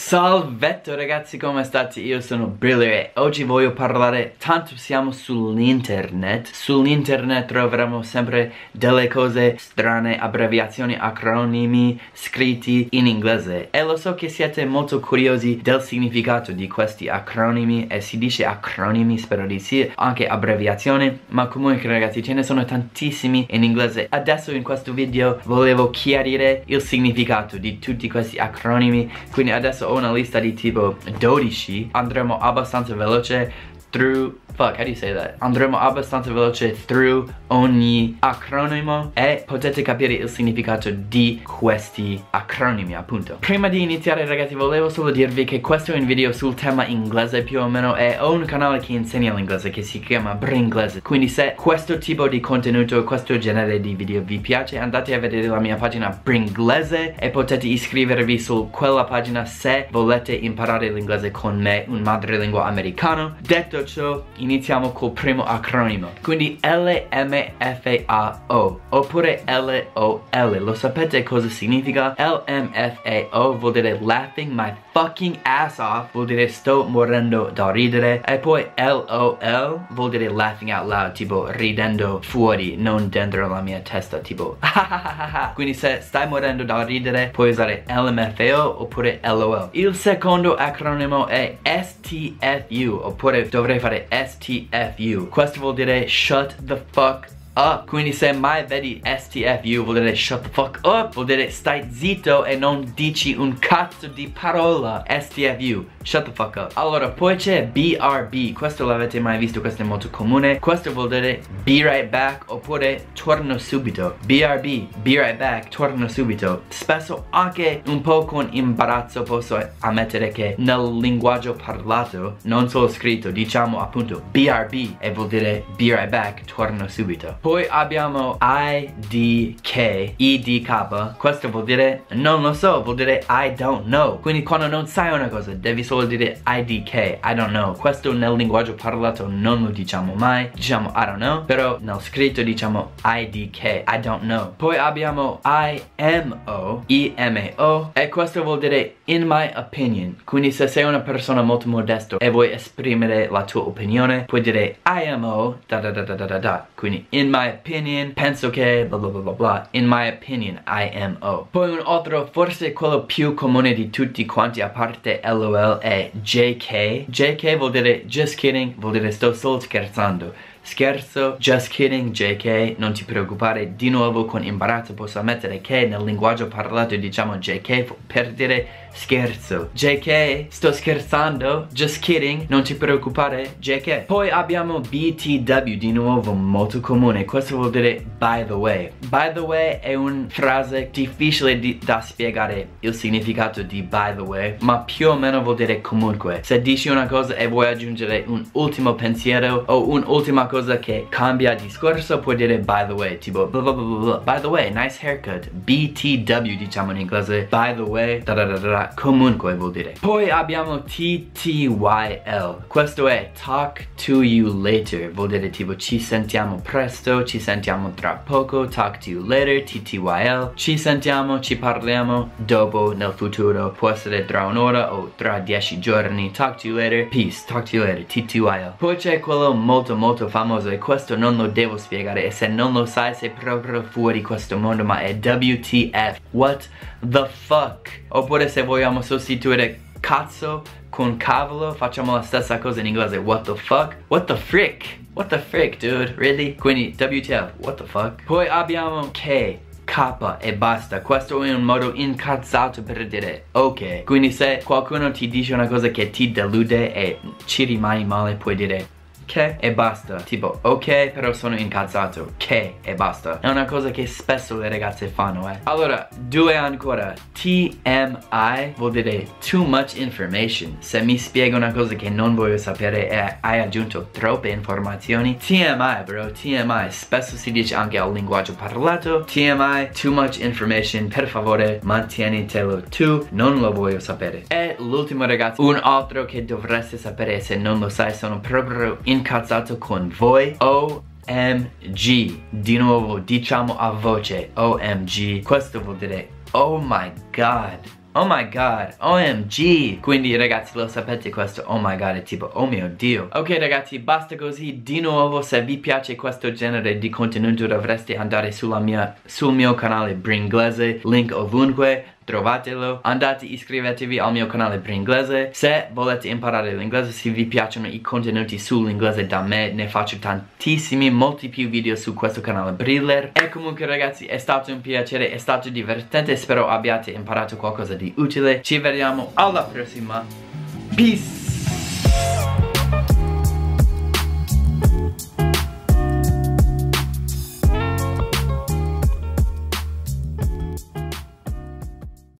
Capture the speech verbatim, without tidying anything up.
Salvetto ragazzi, come state? Io sono Briller e oggi voglio parlare, tanto siamo sull'internet. Sull'internet troveremo sempre delle cose strane, abbreviazioni, acronimi scritti in inglese. E lo so che siete molto curiosi del significato di questi acronimi. E si dice acronimi, spero di sì, anche abbreviazioni. Ma comunque ragazzi, ce ne sono tantissimi in inglese. Adesso in questo video volevo chiarire il significato di tutti questi acronimi. Quindi adesso ho una lista di tipo dodici. Andremo abbastanza veloce through fuck how do you say that andremo abbastanza veloce through ogni acronimo e potete capire il significato di questi acronimi, appunto. Prima di iniziare ragazzi, volevo solo dirvi che questo è un video sul tema inglese più o meno, e ho un canale che insegna l'inglese che si chiama Bringlese. Quindi se questo tipo di contenuto, questo genere di video vi piace, andate a vedere la mia pagina Bringlese e potete iscrivervi su quella pagina se volete imparare l'inglese con me, un madrelingua americano. Detto ciò, iniziamo col primo acronimo. Quindi L M F A O oppure L O L. Lo sapete cosa significa? L M F A O vuol dire laughing my fucking ass off, vuol dire sto morendo da ridere. E poi L O L vuol dire laughing out loud, tipo ridendo fuori, non dentro la mia testa, tipo quindi se stai morendo da ridere puoi usare L M F A O oppure L O L. Il secondo acronimo è S T F U oppure dovrei fare S T F U. Questo vuol dire shut the fuck up. Quindi se mai vedi S T F U vuol dire shut the fuck up, vuol dire stai zitto e non dici un cazzo di parola. S T F U, shut the fuck up. Allora poi c'è B R B. Questo l'avete mai visto? Questo è molto comune. Questo vuol dire be right back oppure torno subito. B R B, be right back, torno subito. Spesso anche un po' con imbarazzo posso ammettere che nel linguaggio parlato, non solo scritto, diciamo appunto B R B e vuol dire be right back, torno subito. Poi abbiamo I D K, I D K. Questo vuol dire non lo so, vuol dire I don't know. Quindi quando non sai una cosa devi solo dire I D K, I don't know. Questo nel linguaggio parlato non lo diciamo mai, diciamo I don't know. Però nel scritto diciamo I D K, I don't know. Poi abbiamo I M O, I M O. E questo vuol dire in my opinion. Quindi se sei una persona molto modesta e vuoi esprimere la tua opinione, puoi dire I M O da da da da da da. Quindi in my opinion, penso che bla bla bla bla bla. In my opinion, I M O. Poi un altro, forse quello più comune di tutti quanti a parte L O L, è J K. J K vuol dire just kidding, vuol dire sto solo scherzando. Scherzo, just kidding, J K, non ti preoccupare. Di nuovo con imbarazzo posso ammettere che nel linguaggio parlato diciamo J K per dire scherzo. J K, sto scherzando, just kidding, non ti preoccupare, J K. Poi abbiamo B T W, di nuovo molto comune. Questo vuol dire by the way. By the way è una frase difficile di, da spiegare il significato di by the way, ma più o meno vuol dire comunque. Se dici una cosa e vuoi aggiungere un ultimo pensiero o un'ultima cosa che cambia discorso, puoi dire by the way, tipo blah blah blah blah. By the way, nice haircut. B T W diciamo in inglese. By the way, da da da da. Comunque vuol dire. Poi abbiamo T T Y L. Questo è talk to you later. Vuol dire tipo ci sentiamo presto, ci sentiamo tra poco. Talk to you later, T T Y L. Ci sentiamo, ci parliamo dopo, nel futuro. Può essere tra un'ora o tra dieci giorni. Talk to you later, peace. Talk to you later, T T Y L. Poi c'è quello molto molto famoso e questo non lo devo spiegare, e se non lo sai sei proprio fuori questo mondo, ma è W T F. What the fuck? Oppure se vogliamo sostituire cazzo con cavolo, facciamo la stessa cosa in inglese. What the fuck? What the frick? What the frick, dude? Really? Quindi W T F, what the fuck? Poi abbiamo K, K e basta. Questo è un modo incazzato per dire ok. Quindi se qualcuno ti dice una cosa che ti delude e ci rimani male, puoi dire che e basta, tipo ok però sono incazzato, che e basta. È una cosa che spesso le ragazze fanno, eh. Allora, due ancora. T M I vuol dire too much information. Se mi spiego una cosa che non voglio sapere e hai aggiunto troppe informazioni, T M I bro, T M I. Spesso si dice anche al linguaggio parlato T M I, too much information. Per favore mantienitelo tu, non lo voglio sapere. E l'ultimo ragazzi, un altro che dovreste sapere, se non lo sai sono proprio in incazzato con voi. O M G. Di nuovo diciamo a voce O M G. Questo vuol dire oh my god. Oh my god, O M G. Quindi ragazzi lo sapete questo, oh my god, è tipo oh mio dio. Ok ragazzi, basta così. Di nuovo, se vi piace questo genere di contenuto dovreste andare sulla mia, sul mio canale Bringlese, link ovunque, trovatelo. Andate, iscrivetevi al mio canale Bringlese. Se volete imparare l'inglese, se vi piacciono i contenuti sull'inglese da me, ne faccio tantissimi, molti più video su questo canale Briller. E comunque ragazzi, è stato un piacere, è stato divertente, spero abbiate imparato qualcosa di utile. Ci vediamo alla prossima. Peace!